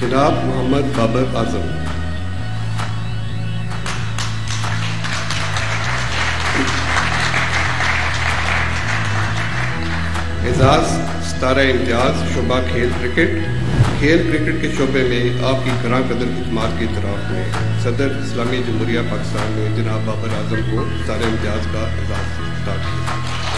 जनाब मोहम्मद बाबर आजम। एजाज सितारा इम्तियाज शोबा खेल क्रिकेट के शोबे में आपकी ग्रां कदर खिदमात की तरफ में सदर इस्लामी जमहूरिया पाकिस्तान ने जनाब बाबर आजम को सितारा इम्तियाज का एजाज अता किया।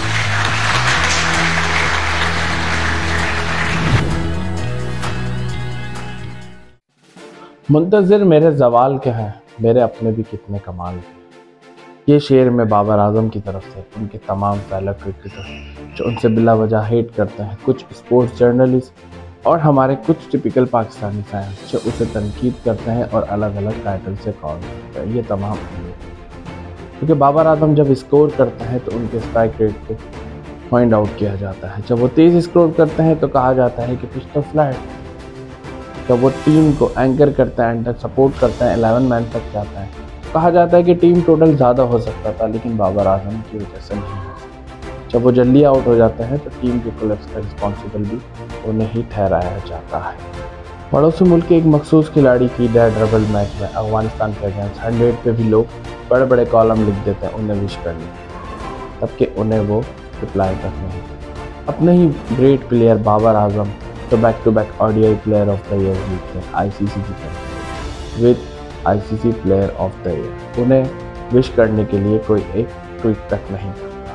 मुंतज़िर मेरे ज़वाल के हैं, मेरे अपने भी कितने कमाल के। ये शेर में बाबर आजम की तरफ से उनके तमाम फेलो क्रिकेटर जो उनसे बिला वजह हेट करते हैं, कुछ स्पोर्ट्स जर्नलिस्ट और हमारे कुछ टिपिकल पाकिस्तानी फैंस जो उसे तनकीद करते हैं और अलग अलग टाइटल से कॉल करते हैं, ये तमाम क्योंकि बाबर आजम जब स्कोर करते हैं तो उनके स्ट्राइक रेट को फाइंड आउट किया जाता है। जब वो तेज़ स्कोर करते हैं तो कहा जाता है कि पिच तो फ्लैट। जब वो टीम को एंकर करता है, एंड तक सपोर्ट करता है, 11 मैन तक जाता है, कहा जाता है कि टीम टोटल ज़्यादा हो सकता था, लेकिन बाबर आजम की वजह से नहीं हो सकता। जब वो जल्दी आउट हो जाता है तो टीम के कोलैप्स का रिस्पॉन्सिबल भी उन्हें ही ठहराया जाता है। पड़ोसी मुल्क के एक मखसूस खिलाड़ी की डेड रबल मैच में अफगानिस्तान के अगेंस्ट 100 पे भी लोग बड़े बड़े कॉलम लिख देते हैं उन्हें विश करने, तबकि उन्हें वो रिप्लाई तक नहीं। अपने ही ग्रेट प्लेयर बाबर आजम तो back to back ODI player of the year जीतते हैं ICC की तरफ with ICC player of the year. उन्हें विश करने के लिए कोई एक ट्वीट तक नहीं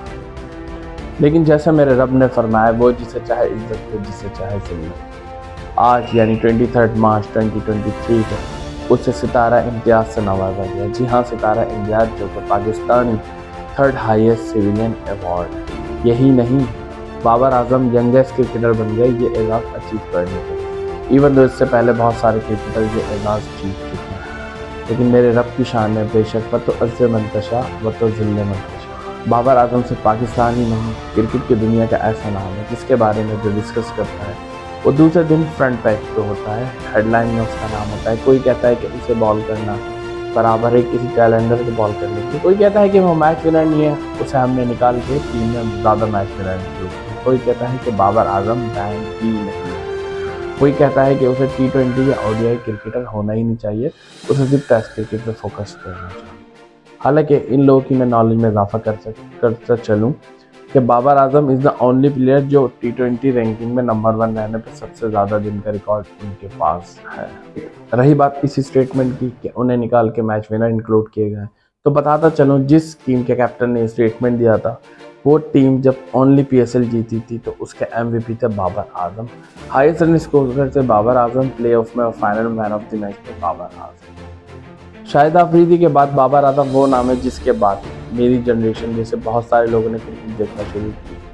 करता, लेकिन जैसा मेरे रब ने फरमाया, वो जिसे चाहे इज्जत दे, जिसे चाहे जिल्लत। आज यानी 23 मार्च 2023 को उसे सितारा इम्तियाज से नवाजा गया। जी हाँ, सितारा इम्तियाज जो कि Pakistani 3rd highest civilian award. यही नहीं, बाबर आजम यंगेस्ट क्रिकेटर बन गए ये एजाज़ अचीव करने के। इवन तो इससे पहले बहुत सारे क्रिकेटर ये एजाज़ जीत चुके हैं, लेकिन मेरे रब की शान है बेशक व तो अज़्ज़ मंतशा व तो ज़िल्ल मंतशा। बाबर आजम सिर्फ पाकिस्तान ही नहीं, क्रिकेट की दुनिया का ऐसा नाम है जिसके बारे में जो डिस्कस करता है वो दूसरे दिन फ्रंट पेज पे होता है, हेडलाइन में उसका नाम होता है। कोई कहता है कि उसे बॉल करना बराबर है किसी कैलेंडर के बॉल करने की। कोई कहता है कि वो मैच विनर नहीं है, उसे हमने निकाल के टीम में ज़्यादा मैच विनर नहीं। कोई कहता है कि बाबर आजम बैंक ही नहीं है। कोई कहता है कि उसे T20 या ODI क्रिकेटर होना ही नहीं चाहिए, उसे सिर्फ टेस्ट क्रिकेट पे फोकस करना चाहिए। हालांकि इन लोगों की मैं नॉलेज में इजाफा करता चलूँ कि Babar Azam is the only player जो T20 रैंकिंग में नंबर 1 रहने पर सबसे ज़्यादा दिन का रिकॉर्ड उनके पास है। रही बात इसी स्टेटमेंट की कि उन्हें निकाल के मैच विनर इंक्लूड किए गए, तो बताता चलूँ जिस टीम के कैप्टन ने स्टेटमेंट दिया था वो टीम जब ओनली PSL जीती थी तो उसके MVP थे Babar Azam. Highest run scorer थे बाबर आजम, प्लेऑफ में और final man of the match थे बाबर आजम। शाहिद अफरीदी के बाद बाबर आजम वो नाम है जिसके बाद मेरी जनरेशन जैसे बहुत सारे लोगों ने क्रिकेट देखना शुरू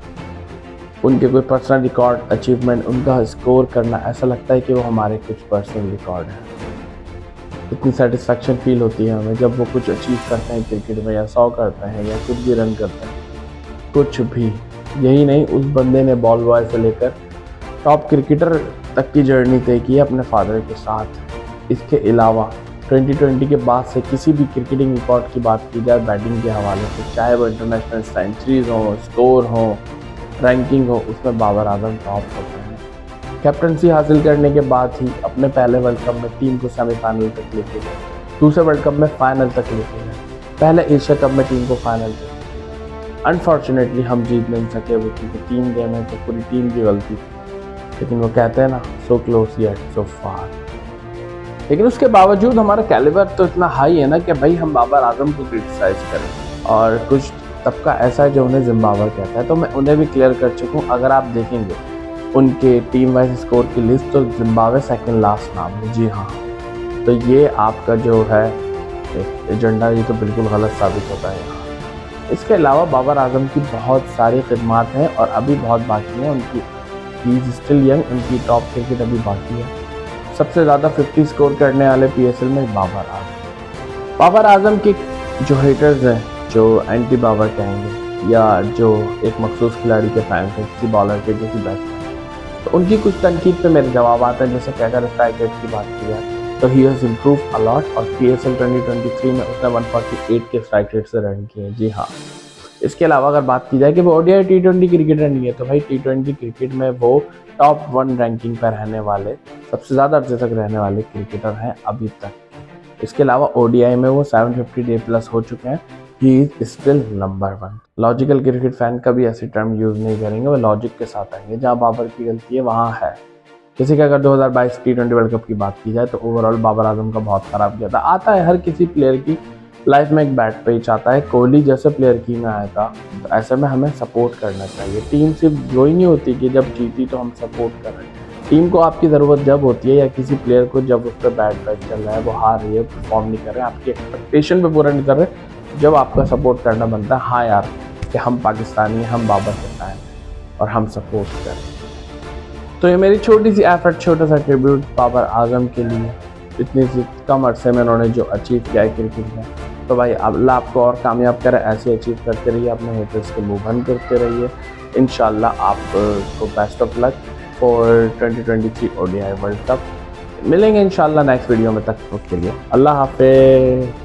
की। उनके कोई पर्सनल रिकॉर्ड अचीवमेंट, उनका स्कोर करना ऐसा लगता है कि वो हमारे कुछ पर्सनल रिकॉर्ड है। इतनी सेटिस्फेक्शन फील होती है हमें जब वो कुछ अचीव करते हैं क्रिकेट में, या 100 करते हैं या कुछ भी रन करते हैं, कुछ भी। यही नहीं, उस बंदे ने बॉल बॉय से लेकर टॉप क्रिकेटर तक की जर्नी तय की है अपने फादर के साथ। इसके अलावा 2020 के बाद से किसी भी क्रिकेटिंग रिकॉर्ड की बात की जाए बैटिंग के हवाले से, चाहे वो इंटरनेशनल सेंचुरीज हो, स्कोर हो, रैंकिंग हो, उसमें बाबर आजम टॉप होते हैं। कैप्टनसी हासिल करने के बाद ही अपने पहले वर्ल्ड कप में टीम को सेमीफाइनल तक लेके गए, दूसरे वर्ल्ड कप में फाइनल तक लेके गए, पहले एशिया कप में टीम को फाइनल तक। अनफॉर्चुनेटली हम जीत नहीं सके वो, क्योंकि 3 गेम है तो पूरी टीम की गलती थी। लेकिन वो कहते हैं ना, सो क्लोज येट सो फार। लेकिन उसके बावजूद हमारा कैलिबर तो इतना हाई है ना कि भाई हम बाबर आजम को क्रिटिसाइज करें। और कुछ तबका ऐसा है जो उन्हें जिम्बाब्वे कहता है, तो मैं उन्हें भी क्लियर कर चुका हूँ। अगर आप देखेंगे उनके टीम वाइज स्कोर की लिस्ट तो जिम्बाब्वे सेकंड लास्ट नाम है। जी हाँ, तो ये आपका जो है एजेंडा ये तो बिल्कुल गलत साबित होता है। इसके अलावा बाबर आजम की बहुत सारी खिदमात हैं और अभी बहुत बाकी हैं उनकी। ही इज़ स्टिल यंग, उनकी टॉप क्रिकेट अभी बाकी है। सबसे ज़्यादा 50 स्कोर करने वाले PSL में बाबर आजम। बाबर आजम के जो हेटर्स हैं, जो एंटी बाबर कहेंगे, या जो एक मखसूस खिलाड़ी के फैंस हैं किसी बॉलर के, किसी बैट्समैन, तो उनकी कुछ तनकीद पे मेरे जवाब आते हैं। जैसे कि अगर स्ट्राइक रेट की बात की जाए तो ही हैज़ इम्प्रूव अलॉट, और PSL 2023 में उसने 148 के स्ट्राइक रेट से रन किए। जी हाँ, इसके अलावा अगर बात की जाए कि वो ODI T20 क्रिकेटर नहीं है, तो भाई T20 क्रिकेट में वो टॉप 1 रैंकिंग पर रहने वाले, सबसे ज़्यादा अर्से तक रहने वाले क्रिकेटर हैं अभी तक। इसके अलावा ODI में वो 750 डे प्लस हो चुके हैं। He is still number 1। Logical cricket fan कभी ऐसी टर्म यूज़ नहीं करेंगे, वो लॉजिक के साथ आएंगे। जहाँ बाबर की गलती है वहाँ है। किसी का अगर 2022 T20 वर्ल्ड कप की बात की जाए तो ओवरऑल बाबर आजम का बहुत ख़राब किया था। आता है हर किसी प्लेयर की लाइफ में एक बैड पेच आता है। कोहली जैसे प्लेयर की में आया था, तो ऐसे में हमें सपोर्ट करना चाहिए। टीम सिर्फ जो ही नहीं होती कि जब जीती तो हम सपोर्ट कर रहे हैं। टीम को आपकी ज़रूरत जब होती है, या किसी प्लेयर को जब उस पर बैड पैच चल रहा है, वो हार रही है, परफॉर्म नहीं कर रहे हैं, आपकी एक्सपेक्टेशन पे पूरा नहीं कर रहे, जब आपका सपोर्ट करना बनता है। हाँ यार, कि हम पाकिस्तानी हैं, हम बाबर के फैन और हम सपोर्ट करें। तो ये मेरी छोटी सी एफर्ट, छोटा सा ट्रिब्यूट बाबर आजम के लिए, इतनी सी कम अरसे में उन्होंने जो अचीव किया है क्रिकेट में। तो भाई अल्लाह आपको और कामयाब करे, ऐसे अचीव करते रहिए, अपने हेटर्स के मुंह बंद करते रहिए। इंशाल्लाह आपको best of luck for 2023 ODI world cup. मिलेंगे इंशाल्लाह नेक्स्ट वीडियो में, तक के लिए अल्लाह हाफिज़।